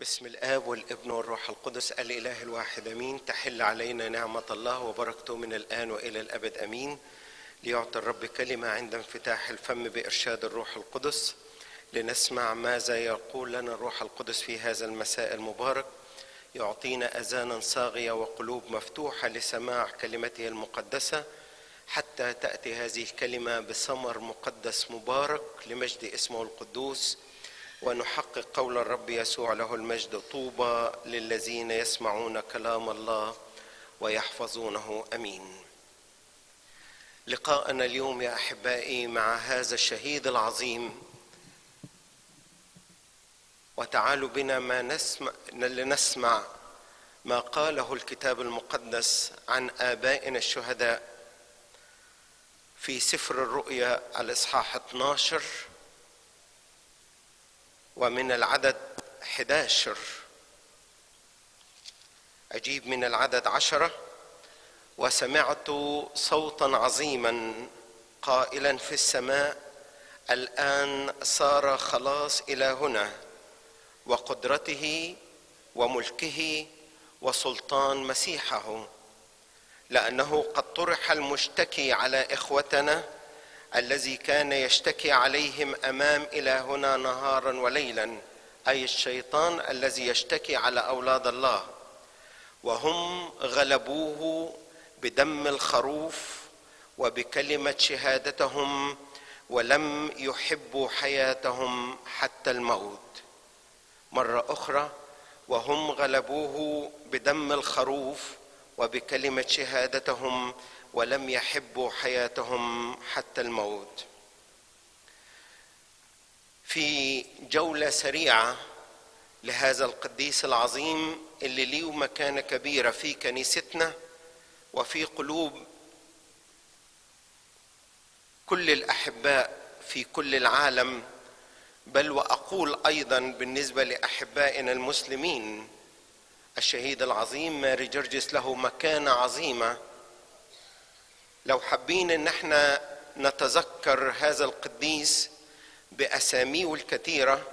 باسم الآب والابن والروح القدس الإله الواحد أمين. تحل علينا نعمة الله وبركته من الآن وإلى الأبد أمين. ليعطي الرب كلمة عند انفتاح الفم بإرشاد الروح القدس، لنسمع ماذا يقول لنا الروح القدس في هذا المساء المبارك. يعطينا أذانا صاغية وقلوب مفتوحة لسماع كلمته المقدسة، حتى تأتي هذه الكلمة بثمر مقدس مبارك لمجد اسمه القدوس، ونحقق قول الرب يسوع له المجد: طوبى للذين يسمعون كلام الله ويحفظونه. أمين. لقاءنا اليوم يا أحبائي مع هذا الشهيد العظيم، وتعالوا بنا لنسمع ما قاله الكتاب المقدس عن آبائنا الشهداء في سفر الرؤيا الإصحاح 12 ومن العدد 11. أجيب من العدد 10: وسمعت صوتا عظيما قائلا في السماء: الآن صار خلاص إلى هنا، وقدرته وملكه وسلطان مسيحه، لأنه قد طرح المشتكي على إخوتنا الذي كان يشتكي عليهم أمام إلهنا نهارا وليلا، أي الشيطان الذي يشتكي على أولاد الله، وهم غلبوه بدم الخروف وبكلمة شهادتهم، ولم يحبوا حياتهم حتى الموت. مرة أخرى: وهم غلبوه بدم الخروف وبكلمة شهادتهم، ولم يحبوا حياتهم حتى الموت. في جولة سريعة لهذا القديس العظيم اللي له مكانة كبيرة في كنيستنا وفي قلوب كل الأحباء في كل العالم، بل وأقول أيضا بالنسبة لأحبائنا المسلمين، الشهيد العظيم ماري جرجس له مكانة عظيمة. لو حابين ان احنا نتذكر هذا القديس بأساميه الكثيرة،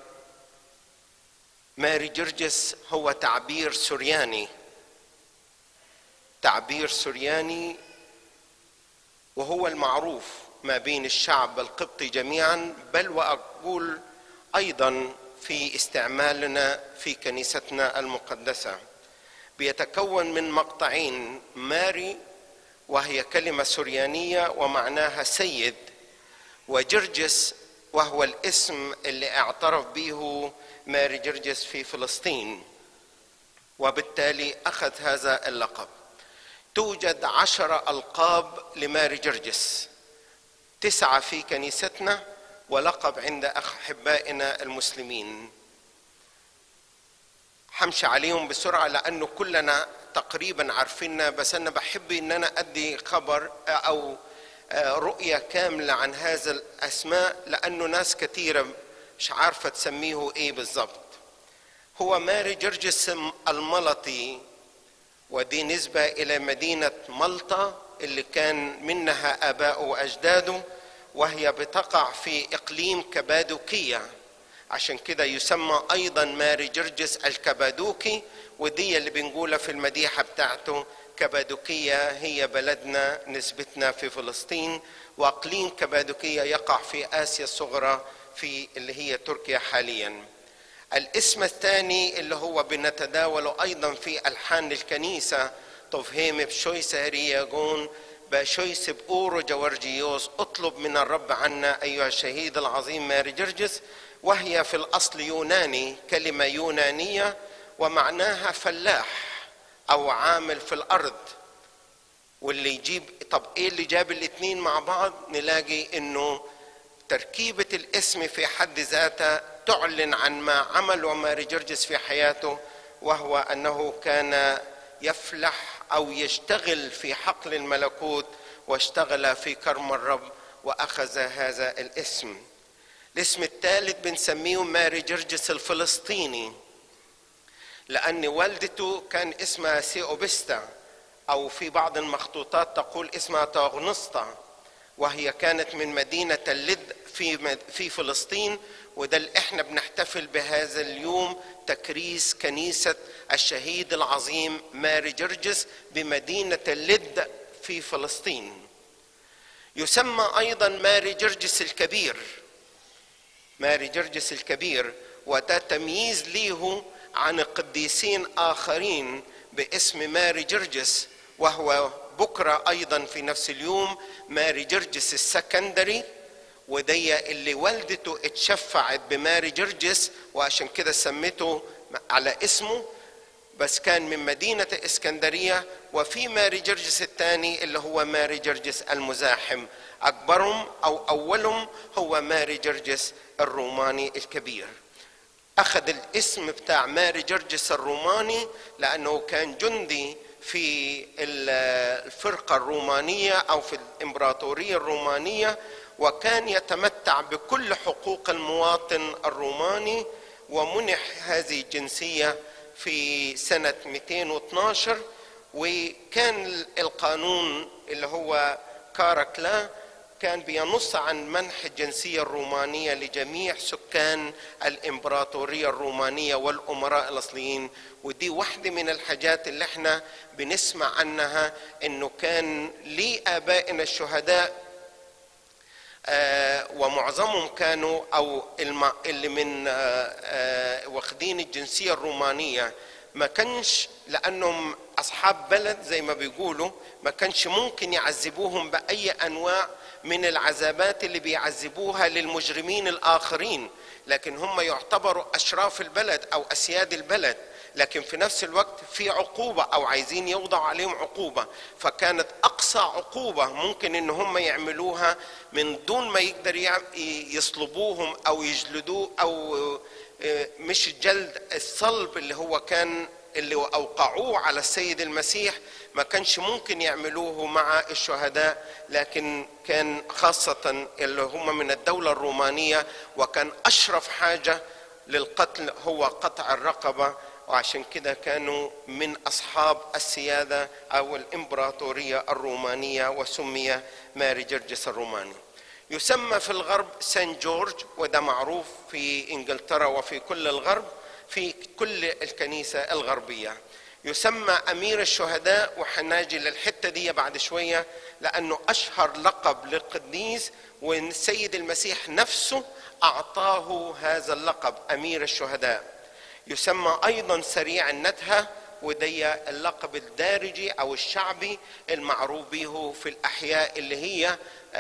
ماري جرجس هو تعبير سرياني، وهو المعروف ما بين الشعب القبطي جميعا، بل وأقول أيضا في استعمالنا في كنيستنا المقدسة. بيتكون من مقطعين: ماري وهي كلمة سريانية ومعناها سيد، وجرجس وهو الاسم اللي اعترف به ماري جرجس في فلسطين، وبالتالي أخذ هذا اللقب. توجد 10 ألقاب لماري جرجس، 9 في كنيستنا ولقب عند أحبائنا المسلمين. حمشي عليهم بسرعة لأنه كلنا تقريبا عارفيننا، بس أنا بحب أن أنا أدي خبر أو رؤية كاملة عن هذا الأسماء، لأنه ناس كثيرة مش عارفة تسميه إيه بالضبط. هو ماري جرجس الملطي، ودي نسبة إلى مدينة ملطة اللي كان منها آباؤه وأجداده، وهي بتقع في إقليم كبادوكية، عشان كده يسمى أيضا ماري جرجس الكبادوكي، ودي اللي بنقولها في المديحة بتاعته: كبادوكية هي بلدنا، نسبتنا في فلسطين، وأقليم كبادوكية يقع في آسيا الصغرى في اللي هي تركيا حاليا. الاسم الثاني اللي هو بنتداوله أيضا في ألحان الكنيسة: طفهيم بشويس هرياغون بشويس بأورو جورجيوس، اطلب من الرب عنا أيها الشهيد العظيم ماري جرجس. وهي في الأصل يوناني، كلمة يونانية ومعناها فلاح أو عامل في الأرض. واللي يجيب طب إيه اللي جاب الاثنين مع بعض؟ نلاقي إنه تركيبة الاسم في حد ذاتها تعلن عن ما عمله ماري جرجس في حياته، وهو أنه كان يفلح أو يشتغل في حقل الملكوت، واشتغل في كرم الرب وأخذ هذا الاسم. الاسم الثالث بنسميه ماري جرجس الفلسطيني، لأن والدته كان اسمها سيوبستا، أو في بعض المخطوطات تقول اسمها تاغنسطا، وهي كانت من مدينة اللد في فلسطين، وده اللي احنا بنحتفل بهذا اليوم تكريس كنيسة الشهيد العظيم ماري جرجس بمدينة اللد في فلسطين. يسمى أيضا ماري جرجس الكبير، ماري جرجس الكبير، وده تمييز ليه عن قديسين آخرين باسم ماري جرجس، وهو بكرة أيضا في نفس اليوم ماري جرجس السكندري، ودي اللي والدته اتشفعت بماري جرجس وعشان كده سمته على اسمه، بس كان من مدينة اسكندرية. وفي ماري جرجس الثاني اللي هو ماري جرجس المزاحم، أكبرهم أو أولهم هو ماري جرجس الروماني الكبير. أخذ الاسم بتاع ماري جرجس الروماني لأنه كان جندي في الفرقة الرومانية أو في الإمبراطورية الرومانية، وكان يتمتع بكل حقوق المواطن الروماني، ومنح هذه الجنسية في سنة 212. وكان القانون اللي هو كاراكلا كان بينص عن منح الجنسية الرومانية لجميع سكان الإمبراطورية الرومانية والأمراء الأصليين. ودي واحدة من الحاجات اللي احنا بنسمع عنها، انه كان لآبائنا الشهداء ومعظمهم كانوا او اللي من واخدين الجنسية الرومانية، ما كانش لأنهم أصحاب بلد زي ما بيقولوا ما كانش ممكن يعذبوهم بأي أنواع من العذابات اللي بيعذبوها للمجرمين الآخرين، لكن هم يعتبروا أشراف البلد أو أسياد البلد، لكن في نفس الوقت في عقوبة أو عايزين يوضعوا عليهم عقوبة. فكانت أقصى عقوبة ممكن إن هم يعملوها من دون ما يقدر يصلبوهم أو يجلدوه، أو مش الجلد، الصلب اللي هو كان اللي أوقعوه على السيد المسيح، ما كانش ممكن يعملوه مع الشهداء، لكن كان خاصة اللي هم من الدولة الرومانية، وكان أشرف حاجة للقتل هو قطع الرقبة، وعشان كده كانوا من أصحاب السيادة أو الإمبراطورية الرومانية، وسمي ماري جرجس الروماني. يسمى في الغرب سان جورج، وده معروف في إنجلترا وفي كل الغرب في كل الكنيسة الغربية. يسمى أمير الشهداء، وحناجي للحتة دي بعد شوية، لأنه أشهر لقب للقديس، والسيد المسيح نفسه أعطاه هذا اللقب أمير الشهداء. يسمى أيضا سريع النتهة، ودي اللقب الدارجي أو الشعبي المعروف به في الأحياء اللي هي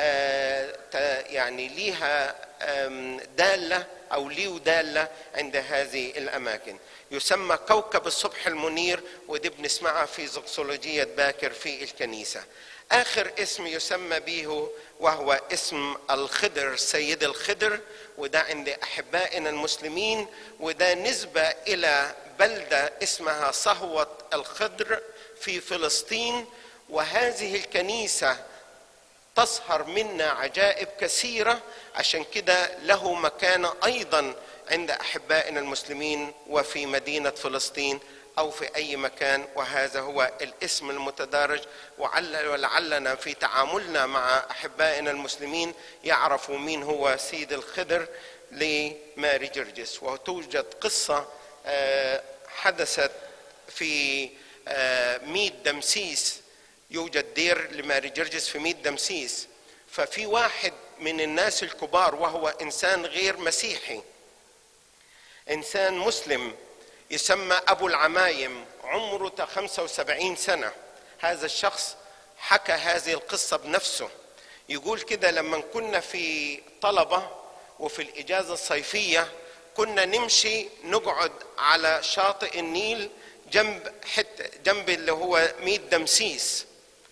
يعني ليها دالة أو ليه دالة عند هذه الأماكن. يسمى كوكب الصبح المنير، ودي بنسمعها في زوكسولوجية باكر في الكنيسة. آخر اسم يسمى به وهو اسم الخضر، سيد الخضر، وده عند أحبائنا المسلمين، وده نسبة إلى بلدة اسمها صهوة الخضر في فلسطين. وهذه الكنيسة تظهر منا عجائب كثيرة، عشان كده له مكانة أيضا عند أحبائنا المسلمين وفي مدينة فلسطين أو في أي مكان، وهذا هو الاسم المتدارج. ولعلنا في تعاملنا مع أحبائنا المسلمين يعرفوا مين هو سيد الخضر لماري جرجس. وتوجد قصة حدثت في ميت دمسيس، يوجد دير لماري جرجس في ميت دمسيس، ففي واحد من الناس الكبار وهو إنسان غير مسيحي، إنسان مسلم، يسمى أبو العمايم، عمره 75 سنة. هذا الشخص حكى هذه القصة بنفسه، يقول كده: لما كنا في طلبة وفي الإجازة الصيفية كنا نمشي نقعد على شاطئ النيل جنب اللي هو ميت دمسيس،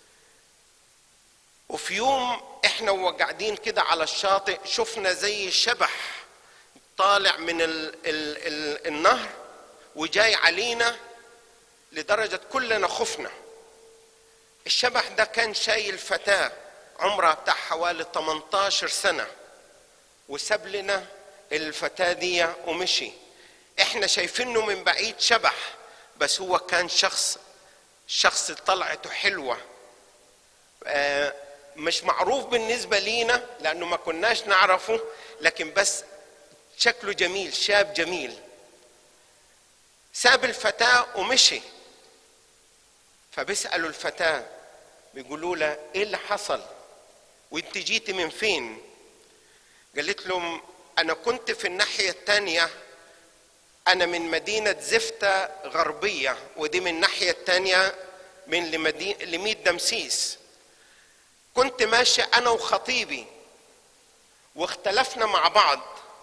وفي يوم احنا وقاعدين كده على الشاطئ شفنا زي شبح طالع من النهر وجاي علينا، لدرجة كلنا خفنا. الشبح ده كان شايل فتاة عمرها بتاع حوالي 18 سنة، وساب لنا الفتاة دي ومشي. احنا شايفينه من بعيد شبح، بس هو كان شخص طلعته حلوة، مش معروف بالنسبة لينا لأنه ما كناش نعرفه، لكن بس شكله جميل، شاب جميل. ساب الفتاة ومشي، فبيسألوا الفتاة بيقولوا له ايه اللي حصل وانت جيتي من فين؟ قالت لهم انا كنت في الناحية التانية، انا من مدينة زفتة غربية، ودي من الناحية التانية من لميت دمسيس. كنت ماشي انا وخطيبي واختلفنا مع بعض،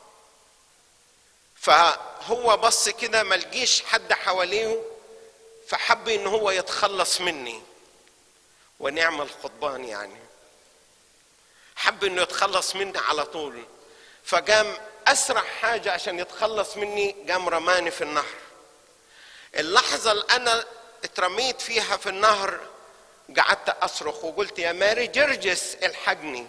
فهو بص كده ملقيش حد حواليه، فحب ان هو يتخلص مني، ونعم الخطبان يعني حب انه يتخلص مني على طول، فقام اسرع حاجة عشان يتخلص مني قام رماني في النهر. اللحظة اللي انا اترميت فيها في النهر قعدت اصرخ وقلت يا ماري جرجس الحقني،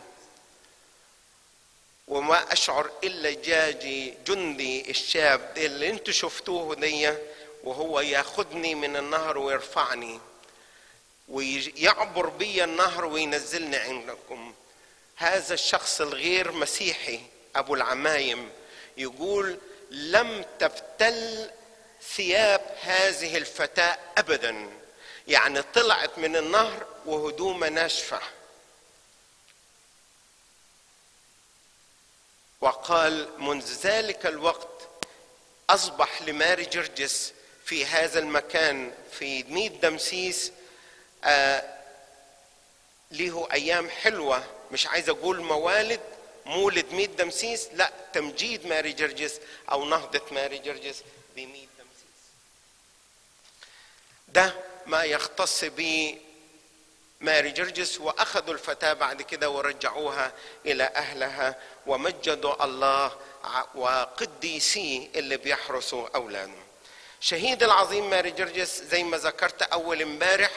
وما اشعر الا جاجي جندي الشاب اللي انتوا شفتوه دي وهو ياخدني من النهر ويرفعني ويعبر بي النهر وينزلني عندكم. هذا الشخص الغير مسيحي ابو العمايم يقول لم تبتل ثياب هذه الفتاة ابدا، يعني طلعت من النهر وهدومها ناشفة. وقال منذ ذلك الوقت أصبح لماري جرجس في هذا المكان في ميت دمسيس له أيام حلوة، مش عايز أقول مولد ميت دمسيس، لا، تمجيد ماري جرجس أو نهضة ماري جرجس بميت دمسيس. ده ما يختص به ماري جرجس. وأخذوا الفتاة بعد كده ورجعوها إلى أهلها ومجدوا الله وقديسي اللي بيحرسوا أولاده. شهيد العظيم ماري جرجس زي ما ذكرت أول امبارح،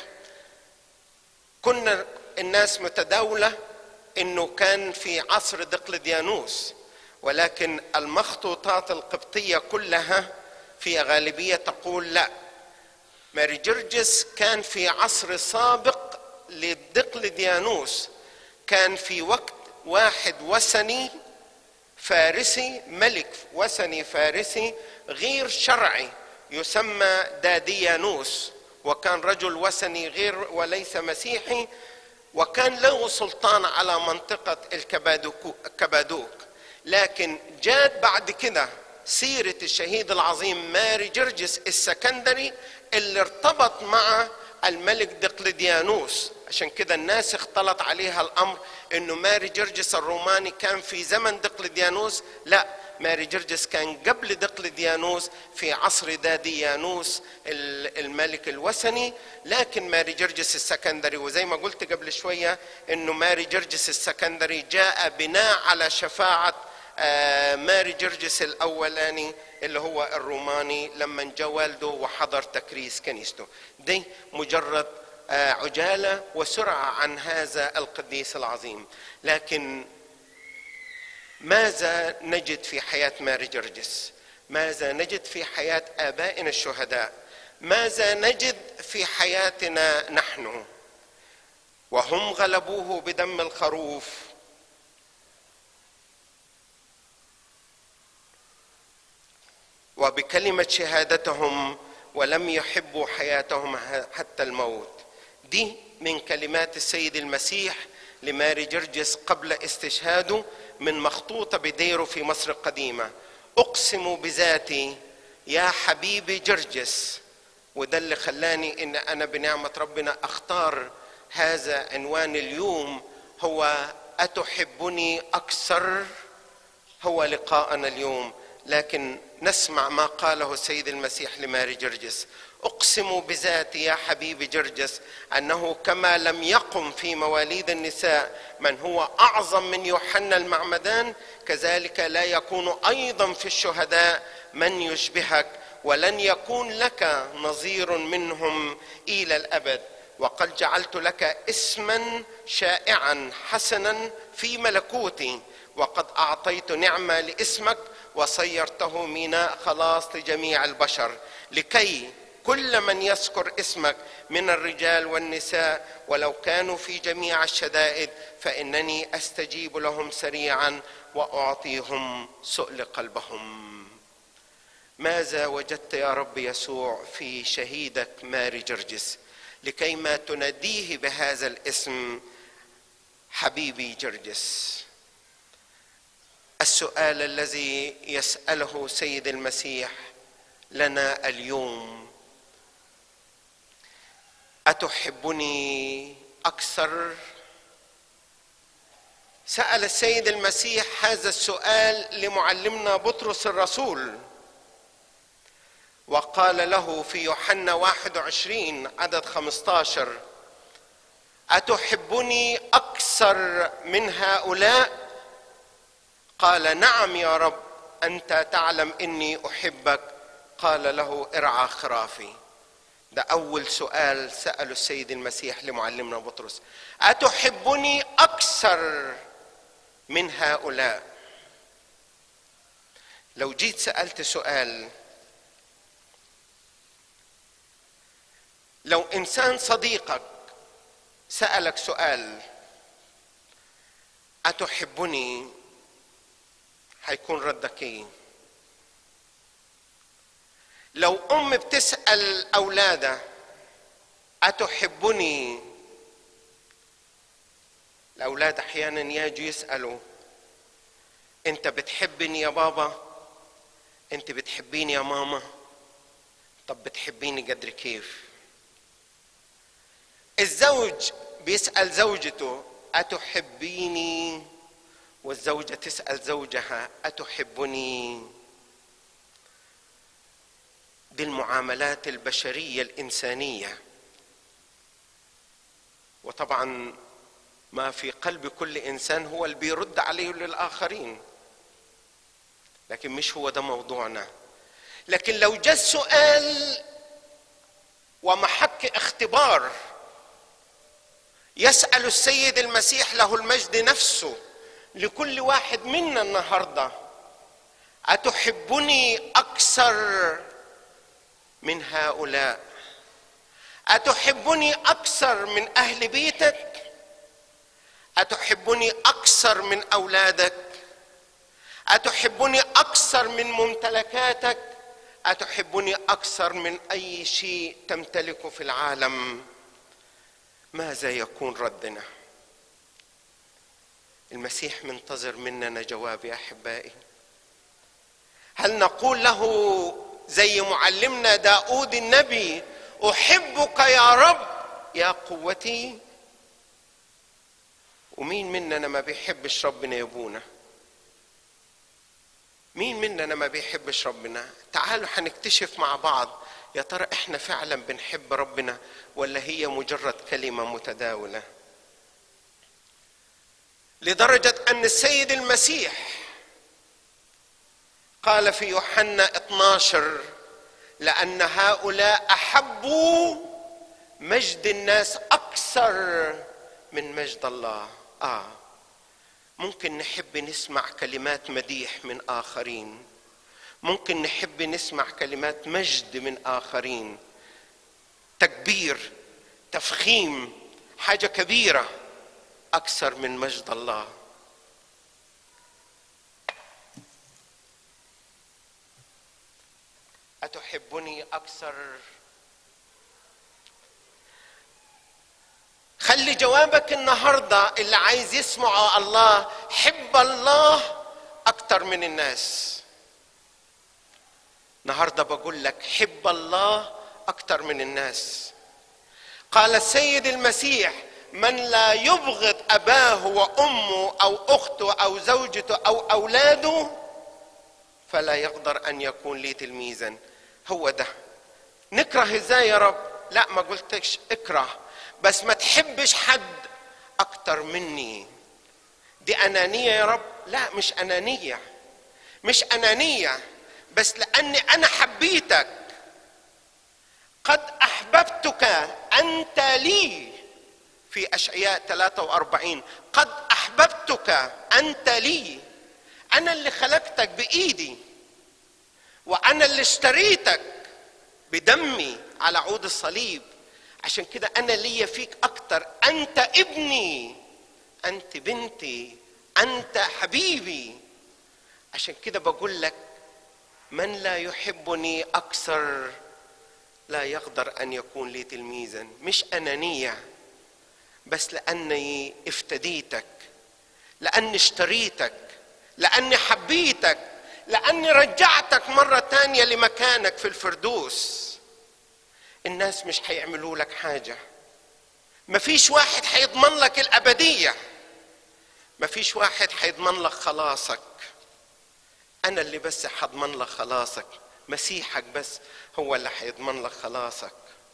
كنا الناس متداولة إنه كان في عصر دقلديانوس، ولكن المخطوطات القبطية كلها في غالبية تقول لا، ماري جرجس كان في عصر سابق لدقلديانوس، كان في وقت واحد وثني فارسي، ملك وثني فارسي غير شرعي يسمى داديانوس، وكان رجل وثني غير وليس مسيحي، وكان له سلطان على منطقة الكبادوك. لكن جاءت بعد كده سيرة الشهيد العظيم ماري جرجس السكندري اللي ارتبط مع الملك دقلديانوس، عشان كده الناس اختلط عليها الامر انه ماري جرجس الروماني كان في زمن دقلديانوس. لا، ماري جرجس كان قبل دقلديانوس في عصر داديانوس الملك الوثني. لكن ماري جرجس السكندري، وزي ما قلت قبل شوية انه ماري جرجس السكندري جاء بناء على شفاعة ماري جرجس الاولاني اللي هو الروماني لما جاء والده وحضر تكريس كنيسته. دي مجرد عجالة وسرعة عن هذا القديس العظيم. لكن ماذا نجد في حياة ماري جرجس؟ ماذا نجد في حياة آبائنا الشهداء؟ ماذا نجد في حياتنا نحن؟ وهم غلبوه بدم الخروف وبكلمة شهادتهم ولم يحبوا حياتهم حتى الموت. دي من كلمات السيد المسيح لماري جرجس قبل استشهاده من مخطوطة بديره في مصر القديمة: أقسم بذاتي يا حبيبي جرجس. وده اللي خلاني إن أنا بنعمة ربنا أختار هذا عنوان اليوم، هو أتحبني أكثر، هو لقاءنا اليوم. لكن نسمع ما قاله السيد المسيح لماري جرجس: أقسم بذاتي يا حبيبي جرجس أنه كما لم يقم في مواليد النساء من هو أعظم من يوحنا المعمدان، كذلك لا يكون أيضا في الشهداء من يشبهك، ولن يكون لك نظير منهم إلى الأبد. وقد جعلت لك اسما شائعا حسنا في ملكوتي، وقد أعطيت نعمة لاسمك وصيرته ميناء خلاص لجميع البشر، لكي كل من يذكر اسمك من الرجال والنساء ولو كانوا في جميع الشدائد، فإنني أستجيب لهم سريعا وأعطيهم سؤل قلبهم. ماذا وجدت يا رب يسوع في شهيدك ماري جرجس لكي ما تناديه بهذا الاسم حبيبي جرجس؟ السؤال الذي يسأله سيد المسيح لنا اليوم: أتحبني أكثر؟ سأل السيد المسيح هذا السؤال لمعلمنا بطرس الرسول، وقال له في يوحنا 21 عدد 15: أتحبني أكثر من هؤلاء؟ قال: نعم يا رب، أنت تعلم إني أحبك. قال له: ارعى خرافي. ده أول سؤال سأله السيد المسيح لمعلمنا بطرس: أتحبني أكثر من هؤلاء؟ لو جيت سألت سؤال، لو إنسان صديقك سألك سؤال أتحبني، هيكون ردك إيه؟ لو أم بتسأل أولادها أتحبني، الأولاد أحيانا يجوا يسألوا: أنت بتحبني يا بابا؟ أنت بتحبيني يا ماما؟ طب بتحبيني قدر كيف؟ الزوج بيسأل زوجته أتحبيني؟ والزوجة تسأل زوجها أتحبني؟ دي المعاملات البشرية الإنسانية، وطبعا ما في قلب كل إنسان هو اللي بيرد عليه للآخرين، لكن مش هو ده موضوعنا. لكن لو جاء السؤال ومحك اختبار يسأل السيد المسيح له المجد نفسه لكل واحد منا النهارده: أتحبني أكثر من هؤلاء؟ أتحبني أكثر من أهل بيتك؟ أتحبني أكثر من أولادك؟ أتحبني أكثر من ممتلكاتك؟ أتحبني أكثر من أي شيء تمتلكه في العالم؟ ماذا يكون ردنا؟ المسيح منتظر مننا جواب يا أحبائي. هل نقول له زي معلمنا داود النبي: أحبك يا رب يا قوتي؟ ومين مننا ما بيحبش ربنا يا ابونا؟ مين مننا ما بيحبش ربنا؟ تعالوا هنكتشف مع بعض يا ترى احنا فعلا بنحب ربنا ولا هي مجرد كلمة متداولة. لدرجة أن السيد المسيح قال في يوحنا 12: لأن هؤلاء أحبوا مجد الناس أكثر من مجد الله. ممكن نحب نسمع كلمات مديح من آخرين، ممكن نحب نسمع كلمات مجد من آخرين، تكبير، تفخيم، حاجة كبيرة أكثر من مجد الله. أتحبني أكثر؟ خلي جوابك النهاردة اللي عايز يسمع الله: حب الله أكثر من الناس. النهاردة بقول لك: حب الله أكثر من الناس. قال السيد المسيح: من لا يبغض أباه وأمه أو أخته أو زوجته أو أولاده فلا يقدر أن يكون لي تلميذا. هو ده. نكره إزاي يا رب؟ لا، ما قلتش اكره، بس ما تحبش حد أكتر مني. دي أنانية يا رب؟ لا، مش أنانية، مش أنانية، بس لأني أنا حبيتك. قد أحببتك أنت لي، في أشعياء 43: قد أحببتك أنت لي. أنا اللي خلقتك بإيدي، وأنا اللي اشتريتك بدمي على عود الصليب. عشان كده أنا ليا فيك أكتر، أنت ابني، أنت بنتي، أنت حبيبي. عشان كده بقول لك من لا يحبني أكثر لا يقدر أن يكون لي تلميذا. مش أنانية، بس لأني افتديتك، لأني اشتريتك، لأني حبيتك، لأني رجعتك مرة تانية لمكانك في الفردوس. الناس مش هيعملوا لك حاجة، مفيش واحد هيضمن لك الأبدية، مفيش واحد هيضمن لك خلاصك. أنا اللي بس هضمن لك خلاصك، مسيحك بس هو اللي هيضمن لك خلاصك.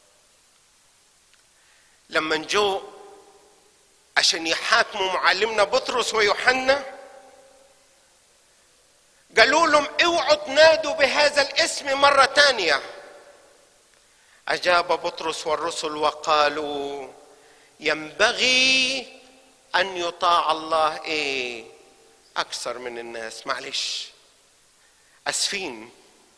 لما جو عشان يحاكموا معلمنا بطرس ويوحنا قالوا لهم اوعوا تنادوا بهذا الاسم مرة تانية. أجاب بطرس والرسل وقالوا ينبغي أن يطاع الله أكثر من الناس. معلش، أسفين،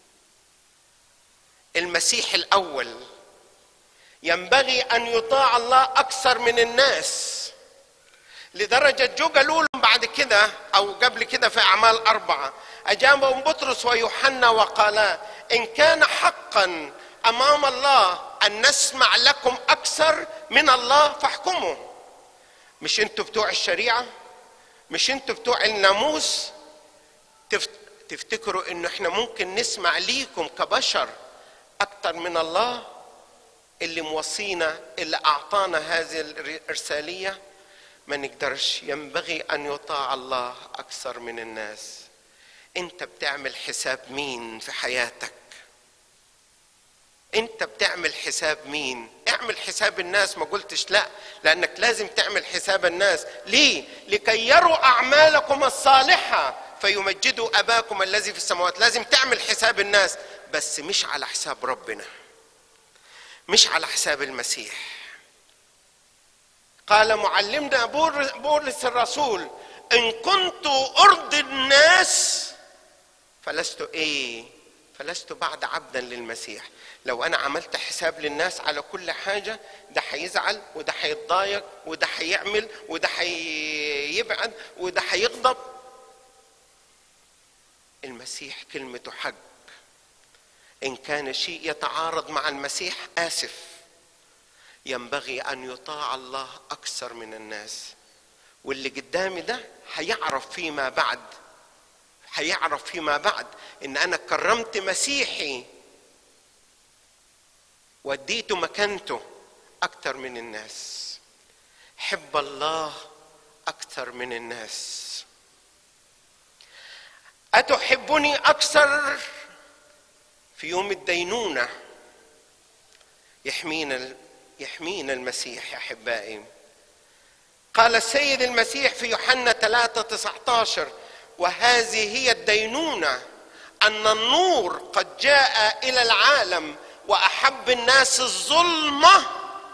المسيح الأول ينبغي أن يطاع الله أكثر من الناس. لدرجة جو قالوا لهم بعد كده أو قبل كده في أعمال 4 أجابهم بطرس ويوحنا وقالا إن كان حقا أمام الله أن نسمع لكم أكثر من الله فاحكموا. مش أنتوا بتوع الشريعة؟ مش أنتوا بتوع الناموس؟ تفتكروا إنه إحنا ممكن نسمع ليكم كبشر أكثر من الله اللي موصينا، اللي أعطانا هذه الإرسالية؟ ما نقدرش. ينبغي أن يطاع الله أكثر من الناس. أنت بتعمل حساب مين في حياتك؟ أنت بتعمل حساب مين؟ اعمل حساب الناس، ما قلتش لا، لأنك لازم تعمل حساب الناس. ليه؟ لكي يروا أعمالكم الصالحة فيمجدوا أباكم الذي في السماوات. لازم تعمل حساب الناس، بس مش على حساب ربنا، مش على حساب المسيح. قال معلمنا بولس الرسول إن كنت أرضي الناس فلست بعد عبدا للمسيح. لو أنا عملت حساب للناس على كل حاجة، ده هيزعل وده هيتضايق وده هيعمل وده هيبعد وده هيغضب. المسيح كلمته حق. إن كان شيء يتعارض مع المسيح آسف. ينبغي أن يطاع الله أكثر من الناس. واللي قدامي ده هيعرف فيما بعد إن أنا كرمت مسيحي وديته مكانته أكثر من الناس. حب الله أكثر من الناس. أتحبني أكثر؟ في يوم الدينونة يحمينا المسيح يا أحبائي. قال السيد المسيح في يوحنا 3:19 وهذه هي الدينونة أن النور قد جاء إلى العالم وأحب الناس الظلمة.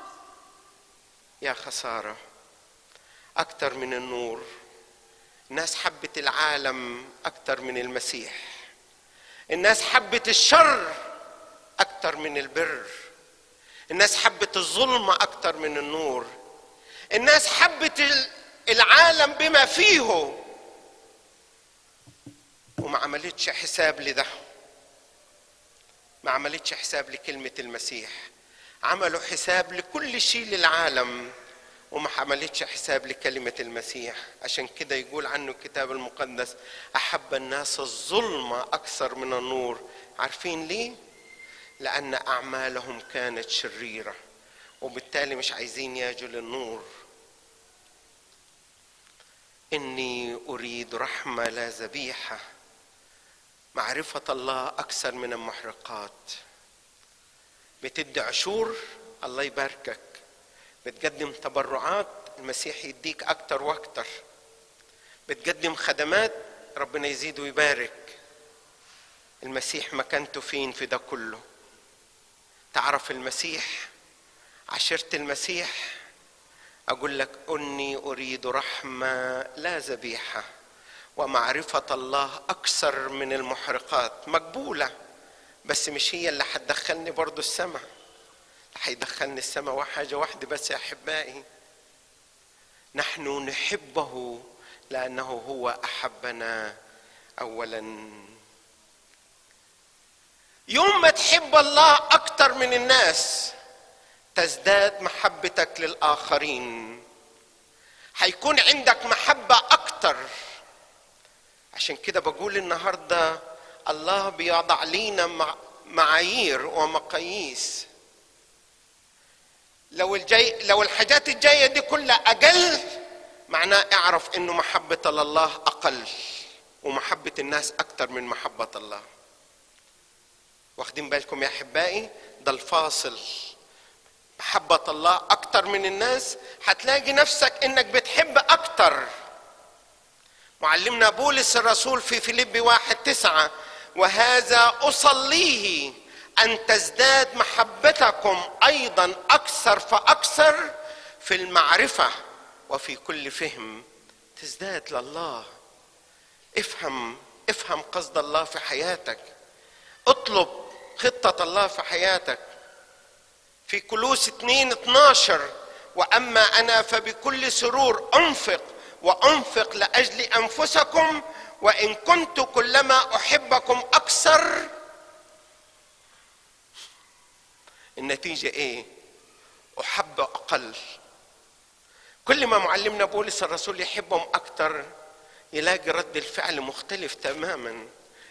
يا خسارة، أكثر من النور. الناس حبت العالم أكثر من المسيح. الناس حبت الشر أكثر من البر. الناس حبت الظلمة أكثر من النور. الناس حبت العالم بما فيه وما عملتش حساب لده، ما عملتش حساب لكلمة المسيح. عملوا حساب لكل شيء للعالم وما عملتش حساب لكلمة المسيح. عشان كده يقول عنه الكتاب المقدس أحب الناس الظلمة أكثر من النور. عارفين ليه؟ لأن أعمالهم كانت شريرة وبالتالي مش عايزين يجوا للنور. إني أريد رحمة لا ذبيحة. معرفة الله أكثر من المحرقات. بتدي عشور، الله يباركك. بتقدم تبرعات، المسيح يديك أكتر وأكتر. بتقدم خدمات، ربنا يزيد ويبارك. المسيح مكانته فين في ده كله؟ تعرف المسيح، عشرت المسيح. أقول لك أني أريد رحمة لا ذبيحة ومعرفة الله أكثر من المحرقات. مقبولة، بس مش هي اللي هتدخلني برضو السماء. هيدخلني السماء وحاجة واحدة بس يا أحبائي، نحن نحبه لأنه هو أحبنا أولا. يوم ما تحب الله أكتر من الناس تزداد محبتك للآخرين، هيكون عندك محبة أكتر. عشان كده بقول النهاردة الله بيضع لينا معايير ومقاييس. لو الحاجات الجاية دي كلها أقل، معناه اعرف إنه محبة الله أقل ومحبة الناس أكتر من محبة الله. واخدين بالكم يا أحبائي؟ ده الفاصل. محبة الله أكتر من الناس، هتلاقي نفسك إنك بتحب أكتر. معلمنا بولس الرسول في فيليبي 1:9: وهذا أصليه أن تزداد محبتكم أيضا أكثر فأكثر في المعرفة وفي كل فهم. تزداد لله. افهم قصد الله في حياتك. اطلب خطة الله في حياتك. في كولوس 2:12: وأما أنا فبكل سرور أنفق لأجل أنفسكم، وإن كنت كلما أحبكم أكثر. النتيجة إيه؟ أحب أقل. كل ما معلمنا بولس الرسول يحبهم أكثر يلاقي رد الفعل مختلف تماما.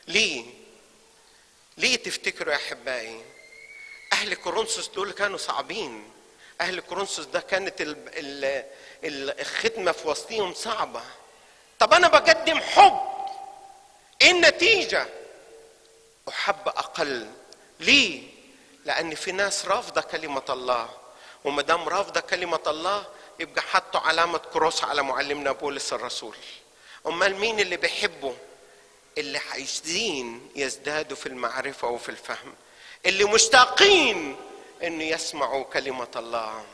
ليه تفتكروا يا أحبائي؟ أهل كورنثوس دول كانوا صعبين. أهل كورنثوس ده كانت الخدمة في وسطهم صعبة. طب أنا بقدم حب، إيه النتيجة؟ أحب أقل. ليه؟ لأن في ناس رافضة كلمة الله، وما دام رافضة كلمة الله يبقى حطوا علامة كروس على معلمنا بولس الرسول. أمال مين اللي بيحبه؟ اللي عايزين يزدادوا في المعرفة وفي الفهم، اللي مشتاقين إنه يسمعوا كلمة الله.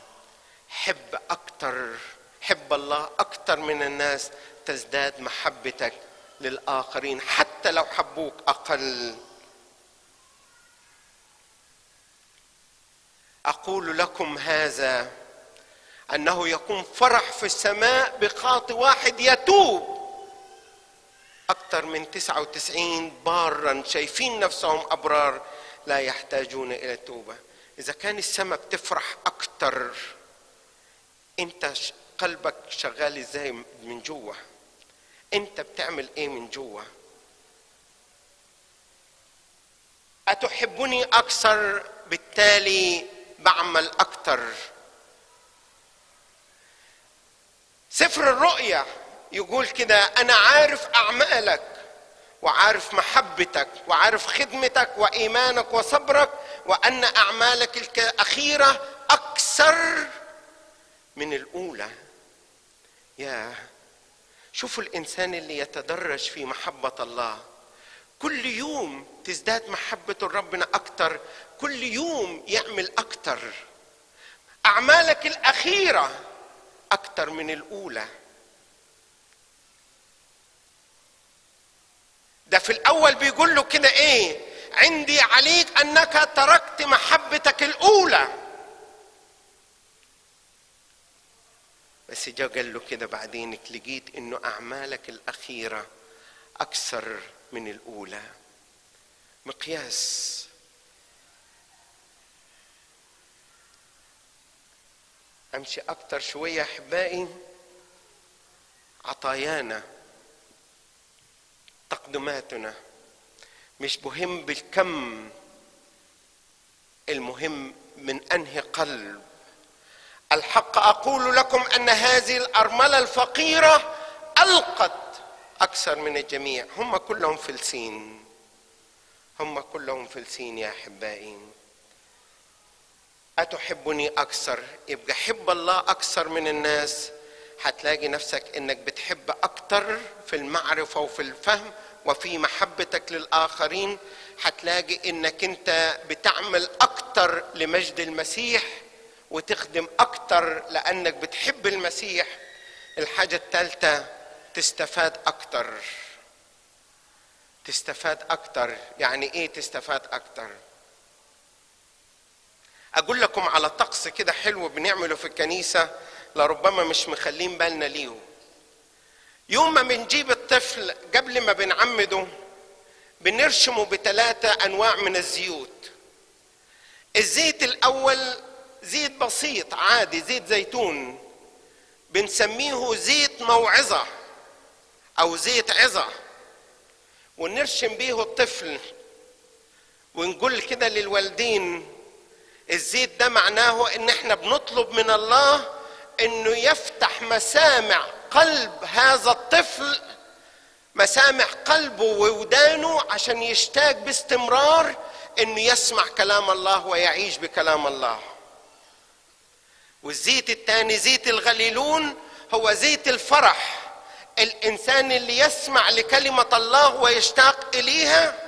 حب الله أكتر من الناس، تزداد محبتك للآخرين حتى لو حبوك أقل. أقول لكم هذا أنه يكون فرح في السماء بخاطئ واحد يتوب أكثر من 99 بارا شايفين نفسهم أبرار لا يحتاجون إلى توبة. إذا كان السماء بتفرح أكثر، أنت قلبك شغال إزاي من جوا؟ أنت بتعمل إيه من جوا؟ أتحبني أكثر بالتالي بعمل أكثر. سفر الرؤيا يقول كده: أنا عارف أعمالك وعارف محبتك وعارف خدمتك وإيمانك وصبرك، وأن أعمالك الأخيرة أكثر من الأولى. شوفوا الإنسان اللي يتدرج في محبة الله، كل يوم تزداد محبة ربنا أكثر، كل يوم يعمل أكثر. أعمالك الأخيرة أكثر من الأولى. ده في الأول بيقول له كده إيه؟ عندي عليك أنك تركت محبتك الأولى. بس جاء قال له كده بعدين: لقيت إنه أعمالك الأخيرة أكثر من الأولى. مقياس. أمشي أكثر شوية أحبائي. عطايانا، تقدماتنا مش مهم بالكم، المهم من أنهي قلب. الحق أقول لكم أن هذه الأرملة الفقيرة ألقت أكثر من الجميع. هم كلهم فلسين، هم كلهم فلسين يا أحبائي. أتحبني أكثر؟ يبقى حب الله أكثر من الناس. هتلاقي نفسك إنك بتحب أكثر في المعرفة وفي الفهم وفي محبتك للآخرين. هتلاقي إنك أنت بتعمل أكثر لمجد المسيح وتخدم أكثر لأنك بتحب المسيح. الحاجة الثالثة: تستفاد أكثر. تستفاد أكثر. يعني إيه تستفاد أكثر؟ اقول لكم على طقس كده حلو بنعمله في الكنيسة، لربما مش مخلين بالنا ليه. يوم ما بنجيب الطفل قبل ما بنعمده بنرشمه ب3 أنواع من الزيوت. الزيت الأول زيت بسيط عادي، زيت زيتون، بنسميه زيت موعظة أو زيت عظة، ونرشم بيه الطفل ونقول كده للوالدين الزيت ده معناه إن احنا بنطلب من الله إنه يفتح مسامع قلب هذا الطفل، مسامع قلبه وودانه، عشان يشتاق باستمرار انه يسمع كلام الله ويعيش بكلام الله. والزيت الثاني زيت الغليلون، هو زيت الفرح. الانسان اللي يسمع لكلمة الله ويشتاق اليها،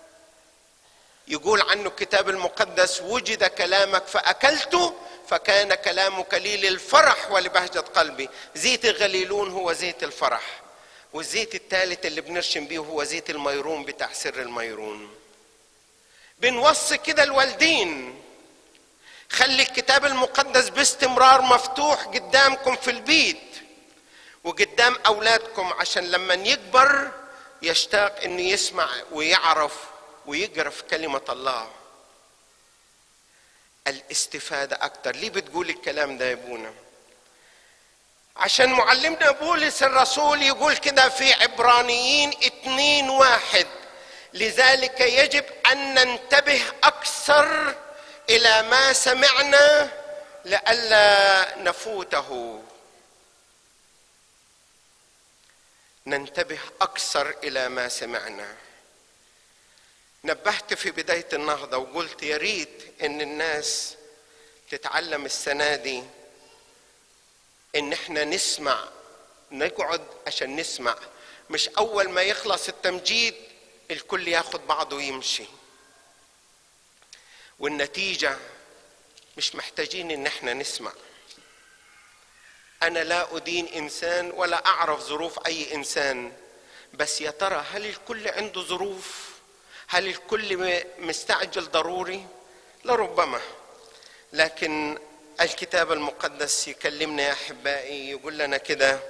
يقول عنه الكتاب المقدس: وجد كلامك فاكلته فكان كلامك لي للفرح ولبهجة قلبي. زيت الغليلون هو زيت الفرح. والزيت الثالث اللي بنرشم بيه هو زيت الميرون بتاع سر الميرون. بنوصي كده الوالدين: خلي الكتاب المقدس باستمرار مفتوح قدامكم في البيت وقدام أولادكم، عشان لما يكبر يشتاق إنه يسمع ويعرف ويقرأ في كلمة الله. الاستفادة أكتر. ليه بتقول الكلام ده يا ابونا؟ عشان معلمنا بولس الرسول يقول كده في عبرانيين 2:1: لذلك يجب أن ننتبه أكثر إلى ما سمعنا لئلا نفوته. ننتبه أكثر إلى ما سمعنا. نبهت في بداية النهضة وقلت يا ريت إن الناس تتعلم السنة دي إن إحنا نسمع، نقعد عشان نسمع، مش أول ما يخلص التمجيد الكل ياخد بعضه ويمشي. والنتيجة مش محتاجين إن إحنا نسمع. أنا لا أدين إنسان ولا أعرف ظروف أي إنسان، بس يا ترى هل الكل عنده ظروف؟ هل الكل مستعجل ضروري؟ لربما. لكن الكتاب المقدس يكلمنا يا أحبائي، يقول لنا كده: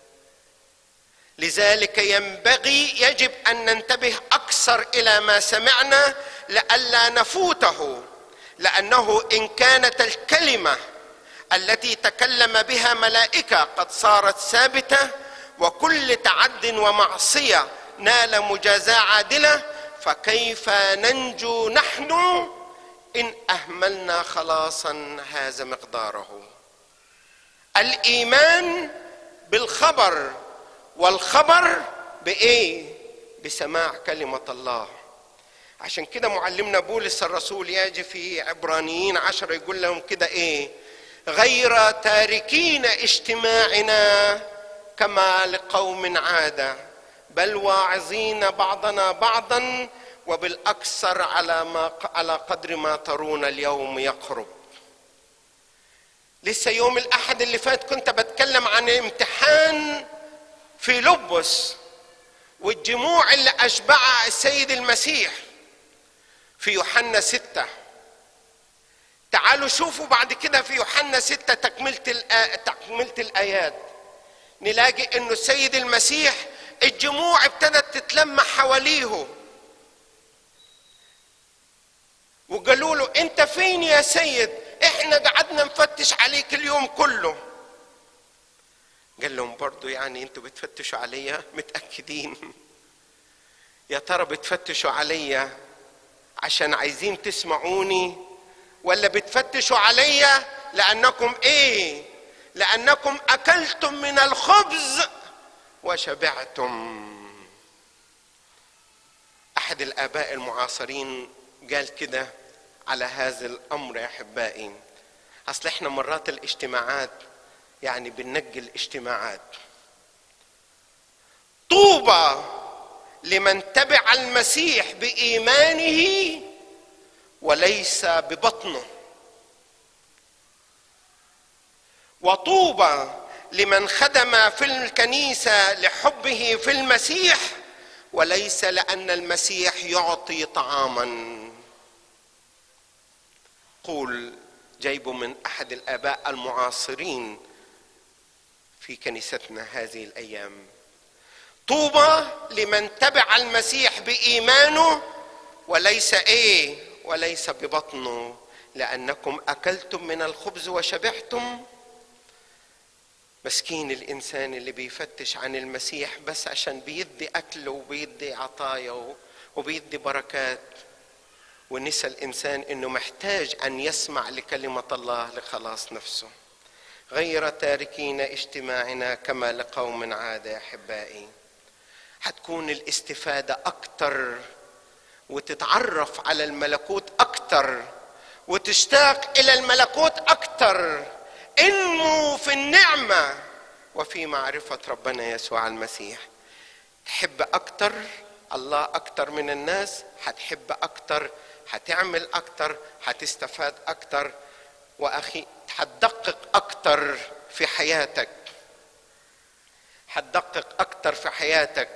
لذلك يجب أن ننتبه أكثر إلى ما سمعنا لئلا نفوته، لأنه إن كانت الكلمة التي تكلم بها ملائكة قد صارت ثابتة، وكل تعد ومعصية نال مجازاة عادلة، فكيف ننجو نحن إن أهملنا خلاصا هذا مقداره؟ الإيمان بالخبر، والخبر بإيه؟ بسماع كلمة الله. عشان كده معلمنا بولس الرسول يجي في عبرانيين 10 يقول لهم كده إيه: غير تاركين اجتماعنا كما لقوم عادة، بل واعظين بعضنا بعضا، وبالأكثر على قدر ما ترون اليوم يقرب. لسه يوم الأحد اللي فات كنت بتكلم عن امتحان في لبس والجموع اللي أشبعها السيد المسيح في يوحنا 6. تعالوا شوفوا بعد كده في يوحنا 6 تكملة الآيات، نلاقي إنه السيد المسيح الجموع ابتدت تتلم حواليه وقالوا له: أنت فين يا سيد؟ إحنا قعدنا نفتش عليك اليوم كله. قال لهم: برضو يعني أنتوا بتفتشوا عليا؟ متأكدين؟ يا ترى بتفتشوا عليا عشان عايزين تسمعوني، ولا بتفتشوا عليا لأنكم إيه؟ لأنكم أكلتم من الخبز وشبعتم. أحد الآباء المعاصرين قال كده على هذا الأمر يا أحبائي: أصل إحنا مرات الاجتماعات يعني بننقي الاجتماعات. طوبى لمن تبع المسيح بإيمانه وليس ببطنه، وطوبى لمن خدم في الكنيسة لحبه في المسيح وليس لأن المسيح يعطي طعاما. قول جايبه من أحد الآباء المعاصرين في كنيستنا هذه الأيام: طوبى لمن تبع المسيح بإيمانه وليس ببطنه، لأنكم أكلتم من الخبز وشبعتم. مسكين الإنسان اللي بيفتش عن المسيح بس عشان بيدي أكل وبيدي عطايا وبيدي بركات، ونسى الإنسان إنه محتاج أن يسمع لكلمة الله لخلاص نفسه. غير تاركين اجتماعنا كما لقوم عادة. يا أحبائي، هتكون الاستفادة أكتر وتتعرف على الملكوت أكتر وتشتاق إلى الملكوت أكتر. انمو في النعمة وفي معرفة ربنا يسوع المسيح. تحب أكتر الله أكتر من الناس، هتحب أكتر، هتعمل أكتر، هتستفاد أكتر، وأخي هتدقق أكتر في حياتك، هتدقق أكتر في حياتك.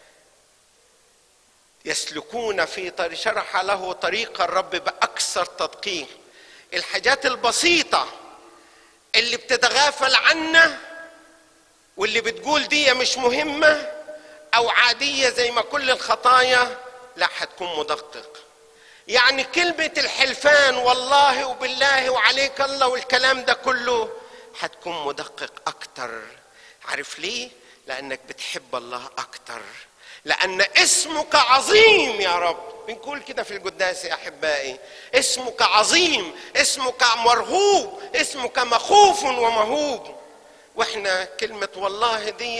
يسلكون في طريق، شرح له طريق الرب بأكثر تدقيق. الحاجات البسيطة اللي بتتغافل عنها واللي بتقول دي مش مهمة أو عادية زي ما كل الخطايا، لا، هتكون مدقق. يعني كلمة الحلفان والله وبالله وعليك الله والكلام ده كله هتكون مدقق أكتر. عارف ليه؟ لأنك بتحب الله أكتر، لأن اسمك عظيم يا رب. بنقول كده في القداس يا أحبائي: اسمك عظيم، اسمك مرهوب، اسمك مخوف ومهوب. وإحنا كلمة والله دي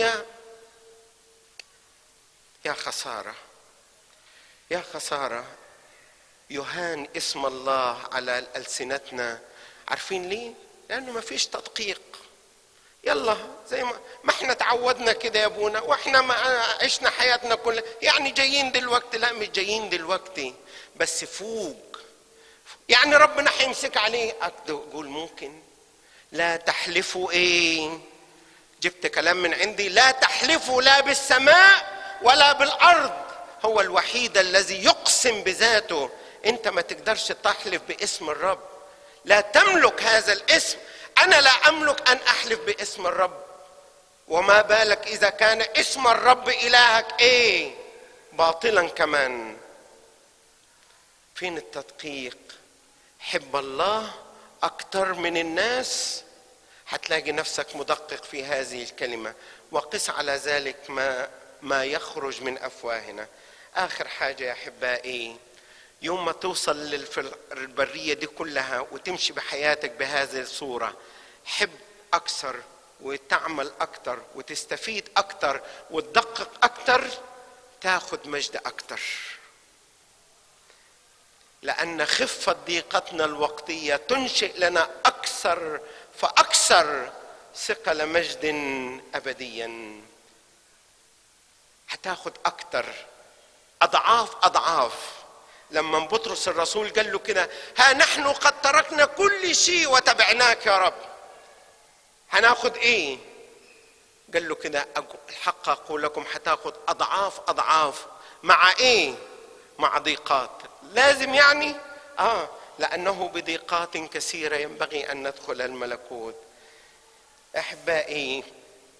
يا خسارة، يا خسارة يهان اسم الله على ألسنتنا. عارفين ليه؟ لأنه ما فيش تدقيق. يلا زي ما احنا تعودنا كده يا ابونا، واحنا ما عشنا حياتنا كلها، يعني جايين دلوقتي. لا، مش جايين دلوقتي، بس فوق. يعني ربنا هيمسك عليه. اقول ممكن لا تحلفوا ايه؟ جبت كلام من عندي: لا تحلفوا لا بالسماء ولا بالارض. هو الوحيد الذي يقسم بذاته. انت ما تقدرش تحلف باسم الرب، لا تملك هذا الاسم. أنا لا أملك أن أحلف باسم الرب، وما بالك إذا كان اسم الرب إلهك باطلا كمان. فين التدقيق؟ حب الله أكتر من الناس، هتلاقي نفسك مدقق في هذه الكلمة. وقس على ذلك ما يخرج من أفواهنا. آخر حاجة يا أحبائي، يوم ما توصل للبرية دي كلها وتمشي بحياتك بهذه الصورة، حب أكثر وتعمل أكثر وتستفيد أكثر وتدقق أكثر، تاخد مجد أكثر. لأن خفة ضيقتنا الوقتية تنشئ لنا أكثر فأكثر ثقل مجد أبديا. هتاخد أكثر، أضعاف أضعاف. لما بطرس الرسول قال له كده: ها نحن قد تركنا كل شيء وتبعناك يا رب، هناخد ايه؟ قال له كده: الحق اقول لكم هتاخد اضعاف اضعاف. مع ايه؟ مع ضيقات. لازم يعني لانه بضيقات كثيرة ينبغي ان ندخل الملكوت. احبائي،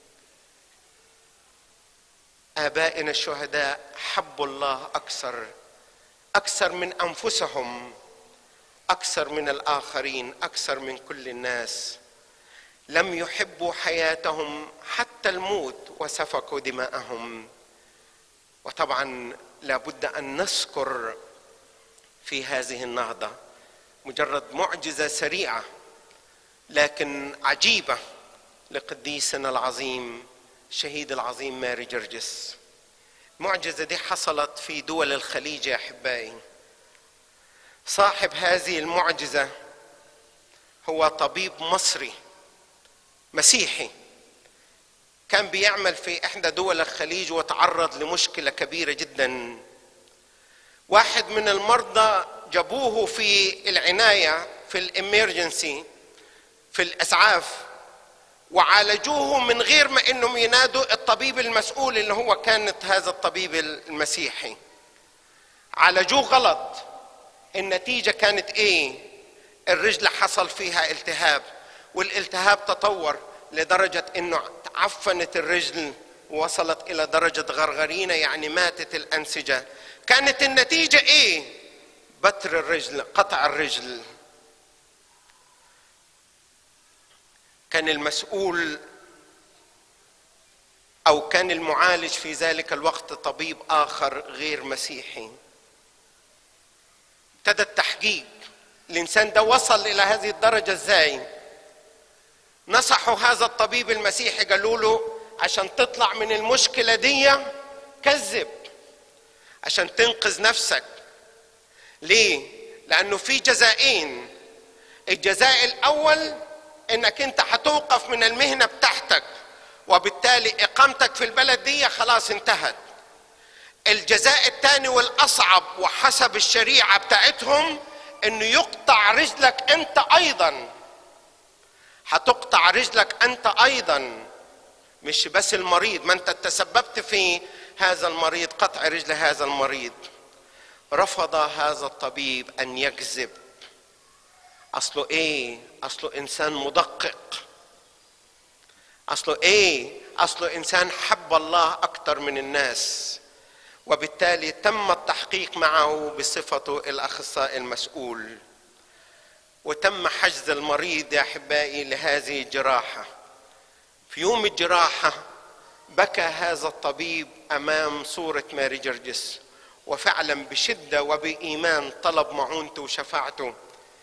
آبائنا الشهداء حبوا الله أكثر من أنفسهم، أكثر من الآخرين، أكثر من كل الناس. لم يحبوا حياتهم حتى الموت وسفكوا دماءهم. وطبعا لابد أن نذكر في هذه النهضة مجرد معجزة سريعة لكن عجيبة لقديسنا العظيم الشهيد العظيم ماري جرجس. المعجزة دي حصلت في دول الخليج يا أحبائي. صاحب هذه المعجزة هو طبيب مصري مسيحي، كان بيعمل في إحدى دول الخليج وتعرض لمشكلة كبيرة جدا. واحد من المرضى جابوه في العناية في الإميرجنسي في الإسعاف وعالجوه من غير ما انهم ينادوا الطبيب المسؤول اللي هو كانت هذا الطبيب المسيحي. عالجوه غلط. النتيجة كانت ايه؟ الرجل حصل فيها التهاب، والالتهاب تطور لدرجة انه عفنت الرجل ووصلت الى درجة غرغرينة، يعني ماتت الانسجة. كانت النتيجة ايه؟ بتر الرجل، قطع الرجل. كان المسؤول او كان المعالج في ذلك الوقت طبيب اخر غير مسيحي. ابتدى التحقيق، الانسان ده وصل الى هذه الدرجة ازاي؟ نصحوا هذا الطبيب المسيحي، قالوا له عشان تطلع من المشكلة دي كذب عشان تنقذ نفسك. ليه؟ لأنه في جزائين. الجزاء الأول إنك أنت هتوقف من المهنة بتاعتك، وبالتالي إقامتك في البلد دي خلاص انتهت. الجزاء الثاني والأصعب وحسب الشريعة بتاعتهم إنه يقطع رجلك أنت أيضا. هتقطع رجلك أنت أيضا، مش بس المريض، ما أنت تسببت في هذا المريض، قطع رجل هذا المريض. رفض هذا الطبيب أن يكذب. أصله إيه؟ أصله إنسان مدقق. أصله إيه؟ أصله إنسان حب الله أكثر من الناس، وبالتالي تم التحقيق معه بصفته الأخصائي المسؤول، وتم حجز المريض يا أحبائي لهذه الجراحة. في يوم الجراحة بكى هذا الطبيب أمام صورة ماري جرجس، وفعلا بشدة وبإيمان طلب معونته وشفاعته،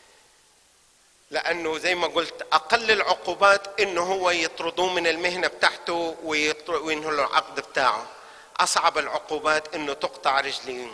لأنه زي ما قلت أقل العقوبات إنه هو يطردوه من المهنة بتاعته وينهوا له العقد بتاعه. أصعب العقوبات إنه تقطع رجلين.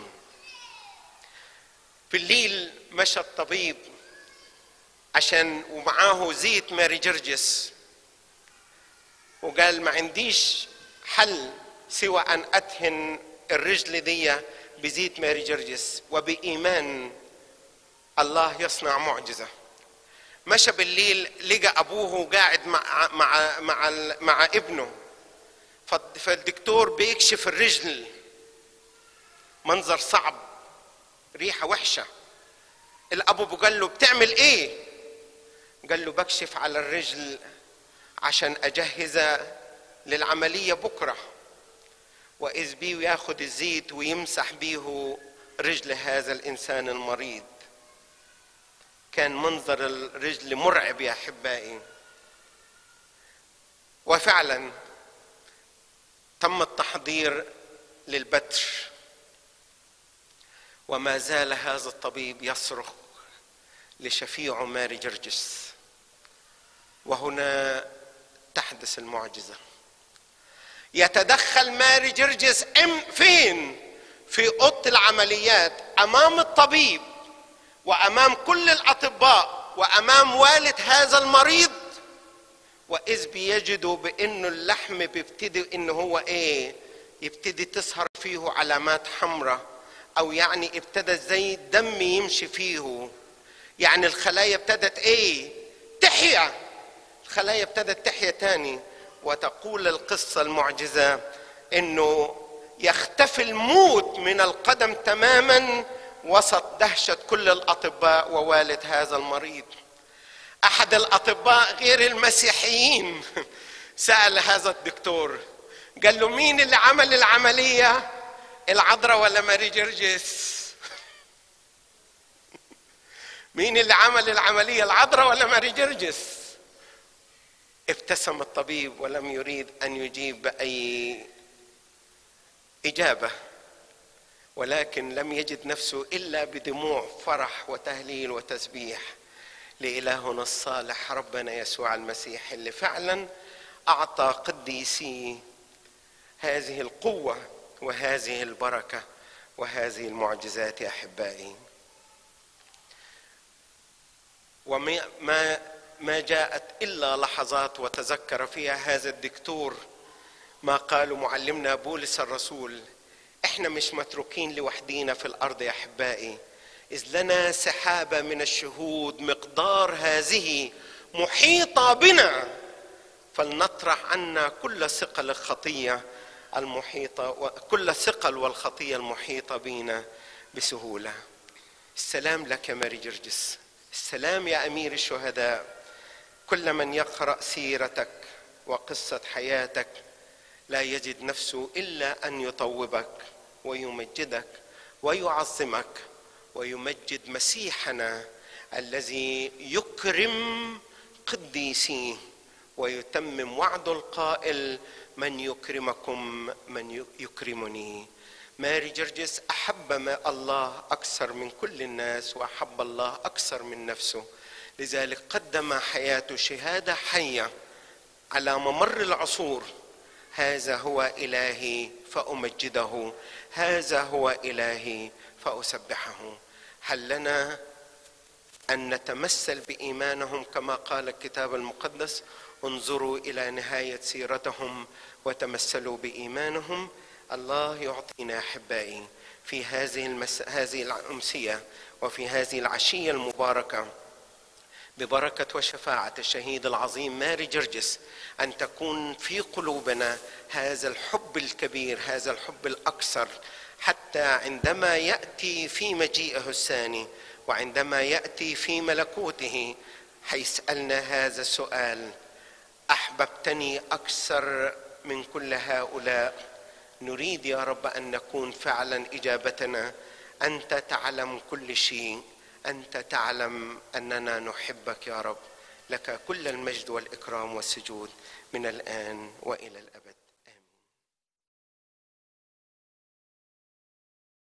في الليل مشى الطبيب عشان ومعاه زيت ماري جرجس، وقال ما عنديش حل سوى أن أدهن الرجل دي بزيت ماري جرجس، وبإيمان الله يصنع معجزة. مشى بالليل لقى أبوه قاعد مع ابنه، فالدكتور بيكشف الرجل، منظر صعب، ريحة وحشة. الأبو قال له بتعمل إيه؟ قال له بكشف على الرجل عشان أجهز للعملية بكرة. وإذ بيه ياخد الزيت ويمسح بيه رجل هذا الإنسان المريض. كان منظر الرجل مرعب يا أحبائي. وفعلا تم التحضير للبتر، وما زال هذا الطبيب يصرخ لشفيعه ماري جرجس. وهنا تحدث المعجزة. يتدخل ماري جرجس فين؟ في أوضة العمليات أمام الطبيب وأمام كل الأطباء وأمام والد هذا المريض، وإذ بيجدوا بأنه اللحم بيبتدي إنه هو إيه؟ يبتدي تظهر فيه علامات حمراء، أو يعني ابتدى زي الدم يمشي فيه، يعني الخلايا ابتدت إيه؟ تحيا. الخلايا ابتدت تحيا تاني. وتقول القصة المعجزة إنه يختفي الموت من القدم تماما وسط دهشة كل الأطباء ووالد هذا المريض. أحد الأطباء غير المسيحيين سأل هذا الدكتور، قال له مين اللي عمل العملية؟ العذراء ولا ماري جرجس؟ مين اللي عمل العملية، العذراء ولا ماري جرجس؟ ابتسم الطبيب ولم يريد أن يجيب بأي إجابة، ولكن لم يجد نفسه إلا بدموع فرح وتهليل وتسبيح لإلهنا الصالح ربنا يسوع المسيح، اللي فعلا أعطى قديسي هذه القوة وهذه البركة وهذه المعجزات يا أحبائي. وما جاءت إلا لحظات وتذكر فيها هذا الدكتور ما قاله معلمنا بولس الرسول: احنا مش متروكين لوحدينا في الأرض يا أحبائي، إذ لنا سحابة من الشهود مقدار هذه محيطة بنا، فلنطرح عنا كل ثقل الخطية المحيطة وكل ثقل والخطية المحيطة بنا بسهولة. السلام لك يا ماري جرجس، السلام يا أمير الشهداء. كل من يقرأ سيرتك وقصة حياتك لا يجد نفسه إلا أن يطوبك ويمجدك ويعظمك ويمجد مسيحنا الذي يكرم قديسيه ويتمم وعد القائل: من يكرمكم من يكرمني. ماري جرجس أحب الله أكثر من كل الناس، وأحب الله أكثر من نفسه، لذلك قدم حياته شهادة حية على ممر العصور: هذا هو إلهي فأمجده، هذا هو إلهي فأسبحه. هل لنا أن نتمثل بإيمانهم كما قال الكتاب المقدس: انظروا إلى نهاية سيرتهم وتمثلوا بإيمانهم؟ الله يعطينا أحبائي في هذه الأمسية وفي هذه العشية المباركة ببركة وشفاعة الشهيد العظيم ماري جرجس أن تكون في قلوبنا هذا الحب الكبير، هذا الحب الأكثر، حتى عندما يأتي في مجيئه الثاني وعندما يأتي في ملكوته حيسألنا هذا السؤال: أحببتني أكثر من كل هؤلاء؟ نريد يا رب أن نكون فعلا إجابتنا: أنت تعلم كل شيء، أنت تعلم أننا نحبك يا رب. لك كل المجد والإكرام والسجود من الآن وإلى الأبد.